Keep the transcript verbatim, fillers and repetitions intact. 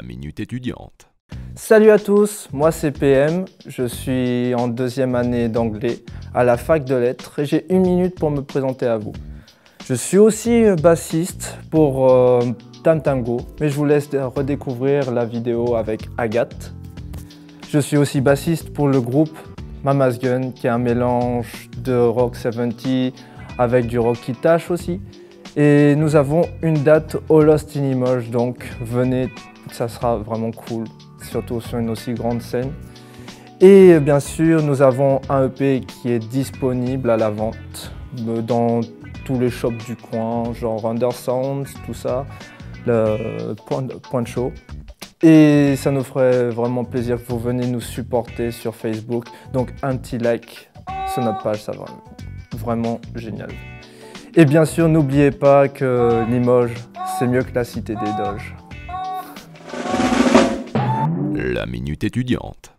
Minute Étudiante. Salut à tous, moi c'est P M, je suis en deuxième année d'anglais à la fac de lettres et j'ai une minute pour me présenter à vous. Je suis aussi bassiste pour euh, Tam Tam Go, mais je vous laisse redécouvrir la vidéo avec Agathe. Je suis aussi bassiste pour le groupe Mama's Gun, qui est un mélange de rock soixante-dix avec du rock qui tâche aussi. Et nous avons une date au Lost in Limoges, donc venez, ça sera vraiment cool, surtout sur une aussi grande scène. Et bien sûr, nous avons un E P qui est disponible à la vente dans tous les shops du coin, genre Undersounds, tout ça, le Point, Point Show. Et ça nous ferait vraiment plaisir que vous venez nous supporter sur Facebook. Donc un petit like sur notre page, ça va vraiment génial. Et bien sûr, n'oubliez pas que Limoges, c'est mieux que la cité des Doges. La Minute Étudiante.